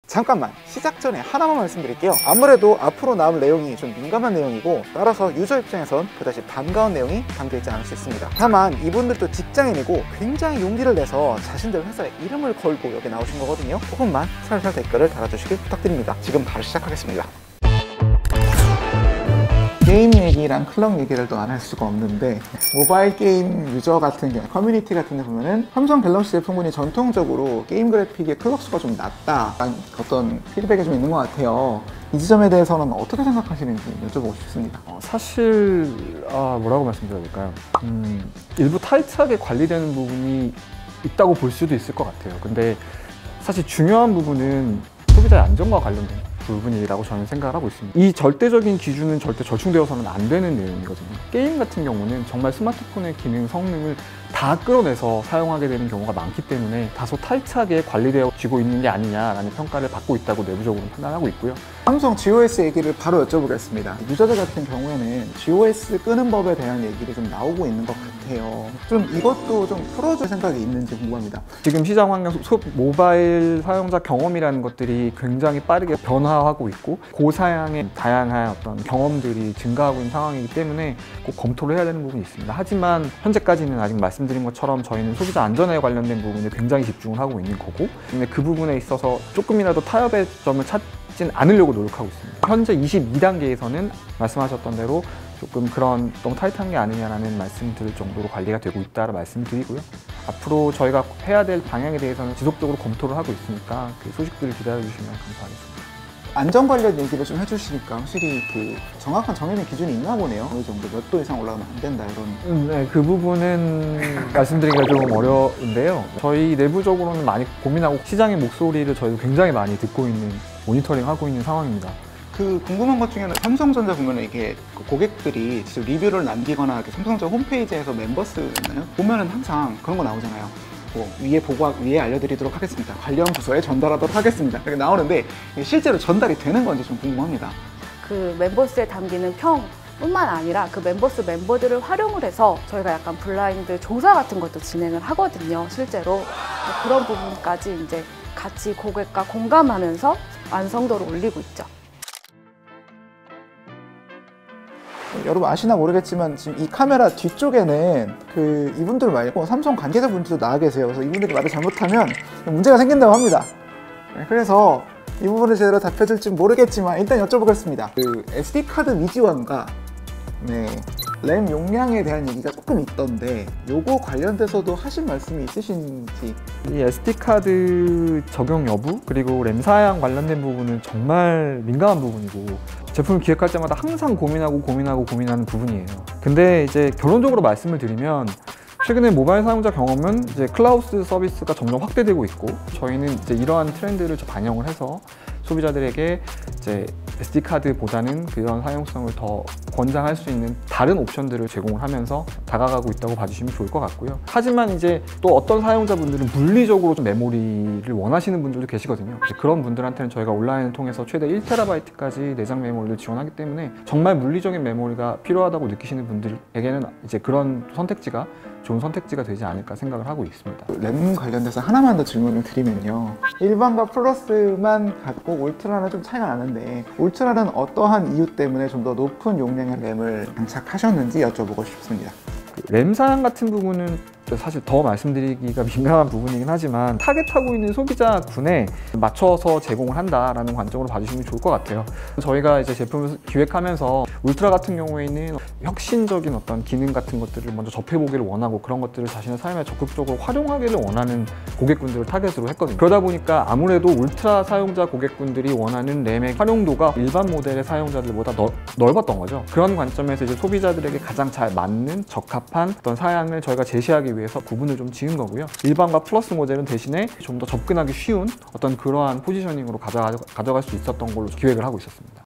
잠깐만 시작 전에 하나만 말씀드릴게요. 아무래도 앞으로 나올 내용이 좀 민감한 내용이고 따라서 유저 입장에선 그다지 반가운 내용이 담겨있지 않을 수 있습니다. 다만 이분들도 직장인이고 굉장히 용기를 내서 자신들 회사의 이름을 걸고 여기 나오신 거거든요. 조금만 살살 댓글을 달아주시길 부탁드립니다. 지금 바로 시작하겠습니다. 게임 얘기랑 클럭 얘기를 또 안 할 수가 없는데, 모바일 게임 유저 같은 경우, 커뮤니티 같은 데 보면은 삼성 갤럭시 제품군이 전통적으로 게임 그래픽의 클럭 수가 좀 낮다라는 어떤 피드백이 좀 있는 것 같아요. 이 지점에 대해서는 어떻게 생각하시는지 여쭤보고 싶습니다. 사실 뭐라고 말씀드려야 될까요? 일부 타이트하게 관리되는 부분이 있다고 볼 수도 있을 것 같아요. 근데 사실 중요한 부분은 소비자의 안전과 관련된 부분이라고 저는 생각을 하고 있습니다. 이 절대적인 기준은 절대 절충되어서는 안 되는 내용이거든요. 게임 같은 경우는 정말 스마트폰의 기능, 성능을 다 끌어내서 사용하게 되는 경우가 많기 때문에 다소 타이트하게 관리되어지고 있는 게 아니냐라는 평가를 받고 있다고 내부적으로 판단하고 있고요. 삼성 GOS 얘기를 바로 여쭤보겠습니다. 유저들 같은 경우에는 GOS 끄는 법에 대한 얘기를 좀 나오고 있는 것 같아요. 좀 이것도 좀 풀어줄 생각이 있는지 궁금합니다. 지금 시장 환경, 모바일 사용자 경험이라는 것들이 굉장히 빠르게 변화하고 있고 고사양의 다양한 어떤 경험들이 증가하고 있는 상황이기 때문에 꼭 검토를 해야 되는 부분이 있습니다. 하지만 현재까지는 아직 말씀드린 것처럼 저희는 소비자 안전에 관련된 부분에 굉장히 집중을 하고 있는 거고, 근데 그 부분에 있어서 조금이라도 타협의 점을 찾진 않으려고 노력하고 있습니다. 현재 22단계에서는 말씀하셨던 대로 조금 그런 너무 타이트한 게 아니냐라는 말씀드릴 정도로 관리가 되고 있다고 말씀드리고요. 앞으로 저희가 해야 될 방향에 대해서는 지속적으로 검토를 하고 있으니까 그 소식들을 기다려주시면 감사하겠습니다. 안전 관련 얘기를 좀 해주시니까 확실히 그 정확한 정해진 기준이 있나 보네요. 어느 정도 몇 도 이상 올라가면 안 된다 이런. 네, 그 부분은 말씀드리기가 좀 어려운데요. 저희 내부적으로는 많이 고민하고 시장의 목소리를 저희도 굉장히 많이 듣고 있는, 모니터링하고 있는 상황입니다. 그 궁금한 것 중에는 삼성전자 보면은 이게 고객들이 직접 리뷰를 남기거나 이렇게 삼성전자 홈페이지에서 멤버스 있나요? 보면은 항상 그런 거 나오잖아요. 위에 알려드리도록 하겠습니다. 관련 부서에 전달하도록 하겠습니다. 이렇게 나오는데 실제로 전달이 되는 건지 좀 궁금합니다. 그 멤버스에 담기는 평뿐만 아니라 그 멤버들을 활용을 해서 저희가 약간 블라인드 조사 같은 것도 진행을 하거든요. 실제로 그런 부분까지 이제 같이 고객과 공감하면서 완성도를 올리고 있죠. 여러분 아시나 모르겠지만 지금 이 카메라 뒤쪽에는 그 이분들 말고 삼성 관계자분들도 나와 계세요. 그래서 이분들이 말을 잘못하면 문제가 생긴다고 합니다. 그래서 이 부분을 제대로 답해줄지 모르겠지만 일단 여쭤보겠습니다. 그 SD카드 미지원과 램 용량에 대한 얘기가 조금 있던데 요거 관련돼서도 하신 말씀이 있으신지. 이 SD카드 적용 여부 그리고 램 사양 관련된 부분은 정말 민감한 부분이고 제품을 기획할 때마다 항상 고민하는 부분이에요. 근데 이제 결론적으로 말씀을 드리면 최근에 모바일 사용자 경험은 이제 클라우드 서비스가 점점 확대되고 있고 저희는 이제 이러한 트렌드를 반영을 해서 소비자들에게 이제 SD카드보다는 그런 사용성을 더 권장할 수 있는 다른 옵션들을 제공을 하면서 다가가고 있다고 봐주시면 좋을 것 같고요. 하지만 이제 또 어떤 사용자분들은 물리적으로 좀 메모리를 원하시는 분들도 계시거든요. 그런 분들한테는 저희가 온라인을 통해서 최대 1TB까지 내장 메모리를 지원하기 때문에 정말 물리적인 메모리가 필요하다고 느끼시는 분들에게는 이제 그런 선택지가 좋은 선택지가 되지 않을까 생각을 하고 있습니다. 램 관련돼서 하나만 더 질문을 드리면요. 일반과 플러스만 갖고 울트라는 좀 차이가 나는데 울트라는 어떠한 이유 때문에 좀 더 높은 용량의 램을 장착하셨는지 여쭤보고 싶습니다. 램 사양 같은 부분은 사실 더 말씀드리기가 민감한 부분이긴 하지만 타겟하고 있는 소비자군에 맞춰서 제공을 한다라는 관점으로 봐주시면 좋을 것 같아요. 저희가 이제 제품을 기획하면서 울트라 같은 경우에는 혁신적인 어떤 기능 같은 것들을 먼저 접해보기를 원하고 그런 것들을 자신의 삶에 적극적으로 활용하기를 원하는 고객군들을 타겟으로 했거든요. 그러다 보니까 아무래도 울트라 사용자 고객군들이 원하는 램의 활용도가 일반 모델의 사용자들보다 넓었던 거죠. 그런 관점에서 이제 소비자들에게 가장 잘 맞는 적합한 어떤 사양을 저희가 제시하기 위해서 구분을 좀 지은 거고요. 일반과 플러스 모델은 대신에 좀 더 접근하기 쉬운 어떤 그러한 포지셔닝으로 가져갈 수 있었던 걸로 기획을 하고 있었습니다.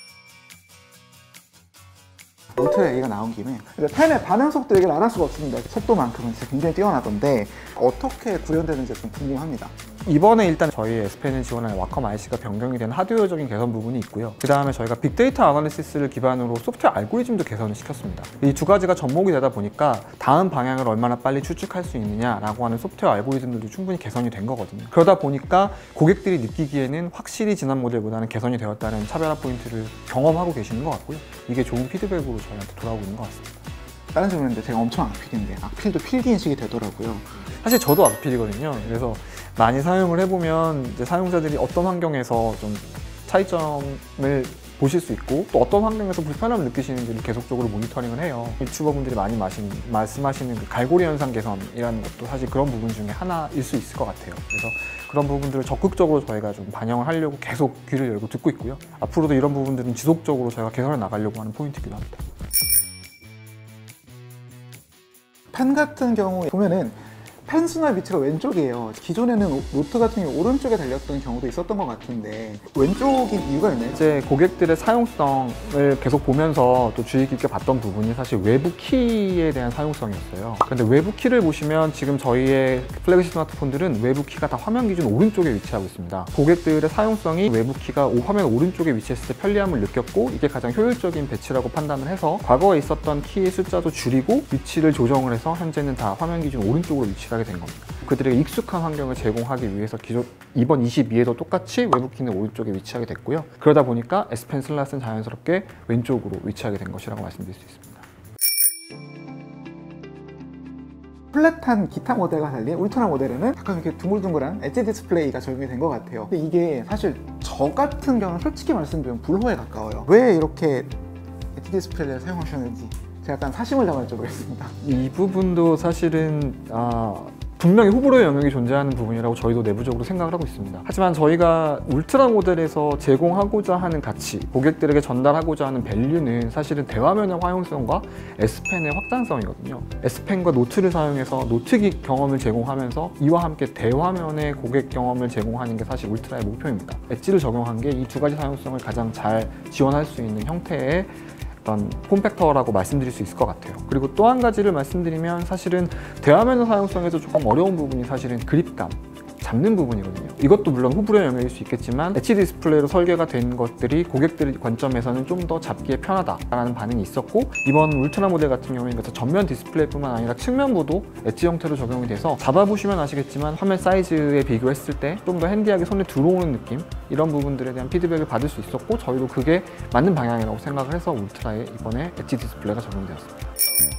울트라 얘기가 나온 김에 팬의 반응 속도 얘기를 안 할 수가 없습니다. 속도만큼은 진짜 굉장히 뛰어나던데 어떻게 구현되는지 좀 궁금합니다. 이번에 일단 저희 S펜을 지원하는 와컴 IC가 변경이 된 하드웨어적인 개선 부분이 있고요. 그 다음에 저희가 빅데이터 아나리시스를 기반으로 소프트웨어 알고리즘도 개선을 시켰습니다. 이 두 가지가 접목이 되다 보니까 다음 방향을 얼마나 빨리 추측할 수 있느냐라고 하는 소프트웨어 알고리즘들도 충분히 개선이 된 거거든요. 그러다 보니까 고객들이 느끼기에는 확실히 지난 모델보다는 개선이 되었다는 차별화 포인트를 경험하고 계시는 것 같고요. 이게 좋은 피드백으로 저희한테 돌아오고 있는 것 같습니다. 다른 질문인데 제가 엄청 악필인데 악필도 필기 인식이 되더라고요. 사실 저도 악필이거든요. 그래서 많이 사용을 해보면 이제 사용자들이 어떤 환경에서 좀 차이점을 보실 수 있고 또 어떤 환경에서 불편함을 느끼시는지를 계속적으로 모니터링을 해요. 유튜버분들이 많이 말씀하시는 그 갈고리 현상 개선이라는 것도 사실 그런 부분 중에 하나일 수 있을 것 같아요. 그래서 그런 부분들을 적극적으로 저희가 좀 반영을 하려고 계속 귀를 열고 듣고 있고요. 앞으로도 이런 부분들은 지속적으로 저희가 개선해 나가려고 하는 포인트이기도 합니다. 펜 같은 경우에 보면은 펜 수납 위치가 왼쪽이에요. 기존에는 노트 같은 경우 오른쪽에 달렸던 경우도 있었던 것 같은데 왼쪽인 이유가 있나요? 이제 고객들의 사용성을 계속 보면서 또 주의 깊게 봤던 부분이 사실 외부 키에 대한 사용성이었어요. 그런데 외부 키를 보시면 지금 저희의 플래그십 스마트폰들은 외부 키가 다 화면 기준 오른쪽에 위치하고 있습니다. 고객들의 사용성이 외부 키가 화면 오른쪽에 위치했을 때 편리함을 느꼈고 이게 가장 효율적인 배치라고 판단을 해서 과거에 있었던 키의 숫자도 줄이고 위치를 조정을 해서 현재는 다 화면 기준 오른쪽으로 위치하게 된 겁니다. 그들에게 익숙한 환경을 제공하기 위해서 이번 22에도 똑같이 외부 키는 오른쪽에 위치하게 됐고요. 그러다 보니까 S펜 슬롯은 자연스럽게 왼쪽으로 위치하게 된 것이라고 말씀드릴 수 있습니다. 플랫한 기타 모델과 달리 울트라 모델에는 약간 이렇게 둥글둥글한 엣지 디스플레이가 적용이 된 것 같아요. 근데 이게 사실 저 같은 경우는 솔직히 말씀드리면 불호에 가까워요. 왜 이렇게 엣지 디스플레이를 사용하셨는지 제가 약간 사심을 담아 여쭤보겠습니다. 이 부분도 사실은 분명히 호불호의 영역이 존재하는 부분이라고 저희도 내부적으로 생각을 하고 있습니다. 하지만 저희가 울트라 모델에서 제공하고자 하는 가치, 고객들에게 전달하고자 하는 밸류는 사실은 대화면의 활용성과 S펜의 확장성이거든요. S펜과 노트를 사용해서 노트기 경험을 제공하면서 이와 함께 대화면의 고객 경험을 제공하는 게 사실 울트라의 목표입니다. 엣지를 적용한 게 이 두 가지 사용성을 가장 잘 지원할 수 있는 형태의 어떤 폼팩터라고 말씀드릴 수 있을 것 같아요. 그리고 또 한 가지를 말씀드리면 사실은 대화면의 사용성에서 조금 어려운 부분이 사실은 그립감, 잡는 부분이거든요. 이것도 물론 호불호의 영역일 수 있겠지만 엣지 디스플레이로 설계가 된 것들이 고객들 관점에서는 좀 더 잡기에 편하다라는 반응이 있었고 이번 울트라 모델 같은 경우에는 전면 디스플레이뿐만 아니라 측면부도 엣지 형태로 적용이 돼서 잡아보시면 아시겠지만 화면 사이즈에 비교했을 때 좀 더 핸디하게 손에 들어오는 느낌 이런 부분들에 대한 피드백을 받을 수 있었고 저희도 그게 맞는 방향이라고 생각을 해서 울트라에 이번에 엣지 디스플레이가 적용되었습니다.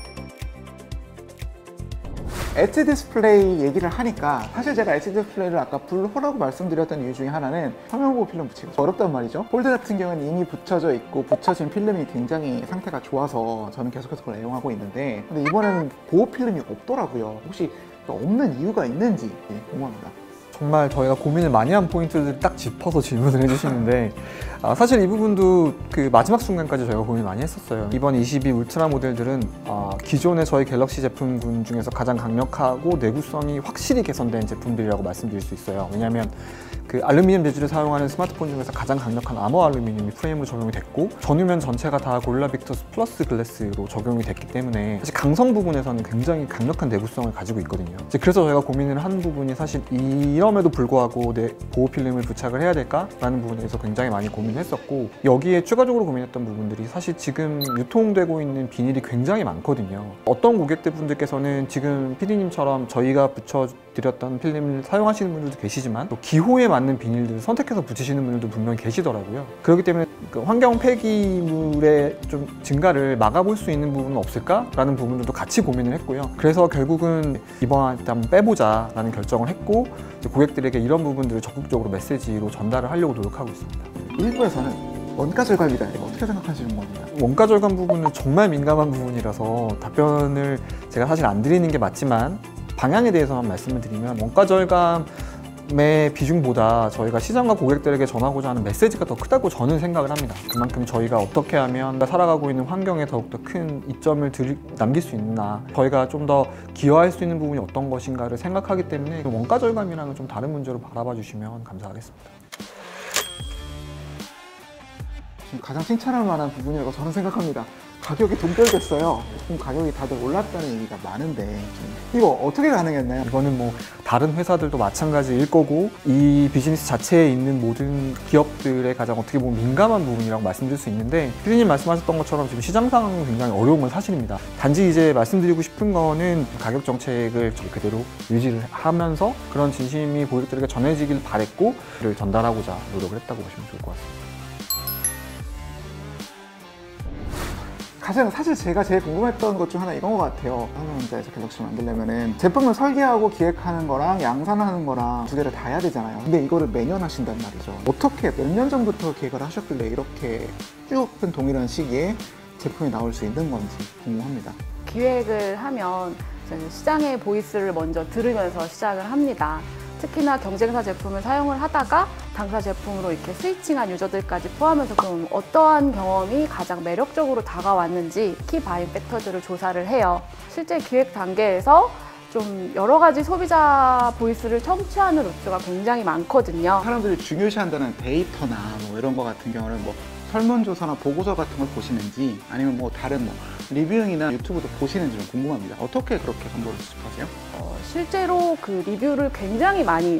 엣지 디스플레이 얘기를 하니까 사실 제가 엣지 디스플레이를 아까 불호라고 말씀드렸던 이유 중에 하나는 화면 보호 필름 붙이기 어렵단 말이죠. 폴드 같은 경우는 이미 붙여져 있고 붙여진 필름이 굉장히 상태가 좋아서 저는 계속해서 그걸 애용하고 있는데 근데 이번에는 보호 필름이 없더라고요. 혹시 없는 이유가 있는지 궁금합니다. 정말 저희가 고민을 많이 한 포인트를 딱 짚어서 질문을 해주시는데 사실 이 부분도 그 마지막 순간까지 저희가 고민을 많이 했었어요. 이번 22 울트라 모델들은 기존의 저희 갤럭시 제품군 중에서 가장 강력하고 내구성이 확실히 개선된 제품들이라고 말씀드릴 수 있어요. 왜냐하면 그 알루미늄 재질을 사용하는 스마트폰 중에서 가장 강력한 아머 알루미늄이 프레임으로 적용이 됐고 전후면 전체가 다 고릴라 빅터스 플러스 글래스로 적용이 됐기 때문에 사실 강성 부분에서는 굉장히 강력한 내구성을 가지고 있거든요. 그래서 저희가 고민을 한 부분이 사실 이럼에도 불구하고 보호 필름을 부착을 해야 될까라는 부분에 대해서 굉장히 많이 고민을 했었고 여기에 추가적으로 고민했던 부분들이 사실 지금 유통되고 있는 비닐이 굉장히 많거든요. 어떤 고객들 분들께서는 지금 PD님처럼 저희가 붙여드렸던 필름을 사용하시는 분들도 계시지만 또 기호에 맞는 비닐들을 선택해서 붙이시는 분들도 분명히 계시더라고요. 그렇기 때문에 그 환경 폐기물의 좀 증가를 막아볼 수 있는 부분은 없을까라는 부분들도 같이 고민을 했고요. 그래서 결국은 이번 일단 빼보자라는 결정을 했고 고객들에게 이런 부분들을 적극적으로 메시지로 전달을 하려고 노력하고 있습니다. 일부에서는 원가 절감이다. 이거 어떻게 생각하시는 겁니까? 원가 절감 부분은 정말 민감한 부분이라서 답변을 제가 사실 안 드리는 게 맞지만 방향에 대해서만 말씀을 드리면 원가 절감의 비중보다 저희가 시장과 고객들에게 전하고자 하는 메시지가 더 크다고 저는 생각을 합니다. 그만큼 저희가 어떻게 하면 살아가고 있는 환경에 더욱더 큰 이점을 남길 수 있나 저희가 좀 더 기여할 수 있는 부분이 어떤 것인가를 생각하기 때문에 원가 절감이랑은 좀 다른 문제로 바라봐 주시면 감사하겠습니다. 가장 칭찬할 만한 부분이라고 저는 생각합니다. 가격이 동결됐어요. 제품 가격이 다들 올랐다는 얘기가 많은데 이거 어떻게 가능했나요? 이거는 뭐 다른 회사들도 마찬가지일 거고 이 비즈니스 자체에 있는 모든 기업들의 가장 어떻게 보면 민감한 부분이라고 말씀드릴 수 있는데 피디님 말씀하셨던 것처럼 지금 시장 상황은 굉장히 어려운 건 사실입니다. 단지 이제 말씀드리고 싶은 거는 가격 정책을 그대로 유지를 하면서 그런 진심이 고객들에게 전해지길 바랬고 그를 전달하고자 노력을 했다고 보시면 좋을 것 같습니다. 가장 사실 제가 제일 궁금했던 것 중 하나 이건 것 같아요. 삼성전자에서 갤럭시를 만들려면은 제품을 설계하고 기획하는 거랑 양산하는 거랑 두 개를 다 해야 되잖아요. 근데 이거를 매년 하신단 말이죠. 어떻게 몇 년 전부터 계획을 하셨길래 이렇게 쭉 동일한 시기에 제품이 나올 수 있는 건지 궁금합니다. 기획을 하면 시장의 보이스를 먼저 들으면서 시작을 합니다. 특히나 경쟁사 제품을 사용을 하다가 당사 제품으로 이렇게 스위칭한 유저들까지 포함해서 좀 어떠한 경험이 가장 매력적으로 다가왔는지 키 바잉 팩터들을 조사를 해요. 실제 기획 단계에서 좀 여러 가지 소비자 보이스를 청취하는 루트가 굉장히 많거든요. 사람들이 중요시한다는 데이터나 뭐 이런 거 같은 경우는 뭐 설문조사나 보고서 같은 걸 보시는지 아니면 뭐 다른 뭐 리뷰잉이나 유튜브도 보시는지 좀 궁금합니다. 어떻게 그렇게 정보를 수집하세요? 실제로 그 리뷰를 굉장히 많이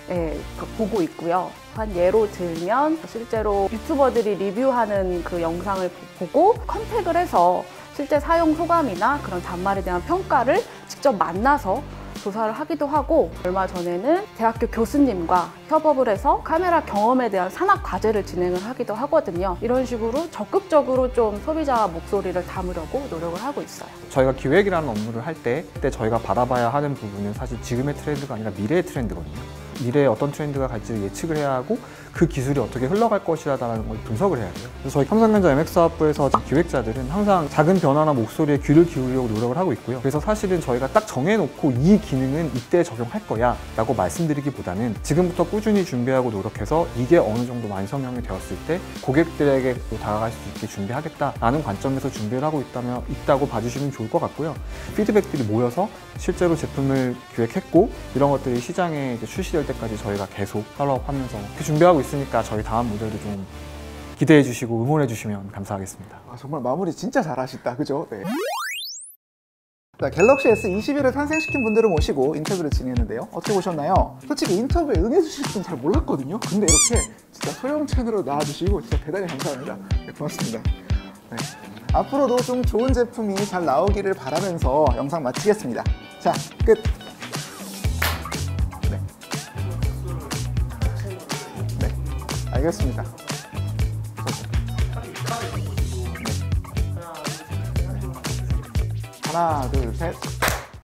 보고 있고요. 한 예로 들면 실제로 유튜버들이 리뷰하는 그 영상을 보고 컨택을 해서 실제 사용 소감이나 그런 단말에 대한 평가를 직접 만나서 조사를 하기도 하고 얼마 전에는 대학교 교수님과 협업을 해서 카메라 경험에 대한 산학 과제를 진행을 하기도 하거든요. 이런 식으로 적극적으로 좀 소비자 목소리를 담으려고 노력을 하고 있어요. 저희가 기획이라는 업무를 할 때 그때 저희가 바라봐야 하는 부분은 사실 지금의 트렌드가 아니라 미래의 트렌드거든요. 미래에 어떤 트렌드가 갈지를 예측을 해야 하고 그 기술이 어떻게 흘러갈 것이라는 걸 분석을 해야 돼요. 그래서 저희 삼성전자 MX사업부에서 기획자들은 항상 작은 변화나 목소리에 귀를 기울이려고 노력을 하고 있고요. 그래서 사실은 저희가 딱 정해놓고 이 기능은 이때 적용할 거야 라고 말씀드리기보다는 지금부터 꾸준히 준비하고 노력해서 이게 어느 정도 완성형이 되었을 때 고객들에게 또 다가갈 수 있게 준비하겠다라는 관점에서 준비를 하고 있다고 봐주시면 좋을 것 같고요. 피드백들이 모여서 실제로 제품을 기획했고 이런 것들이 시장에 이제 출시될 때까지 저희가 계속 팔로우업하면서 준비하고 있으니까 저희 다음 모델도 좀 기대해 주시고 응원해 주시면 감사하겠습니다. 정말 마무리 진짜 잘하시다, 그죠? 네. 자, 갤럭시 S21을 탄생시킨 분들을 모시고 인터뷰를 진행했는데요. 어떻게 보셨나요? 솔직히 인터뷰에 응해주실 분 잘 몰랐거든요. 근데 이렇게 진짜 소형 채널로 나와주시고 진짜 대단히 감사합니다. 네, 고맙습니다. 네. 앞으로도 좀 좋은 제품이 잘 나오기를 바라면서 영상 마치겠습니다. 자, 끝! 알겠습니다. 하나, 둘, 셋.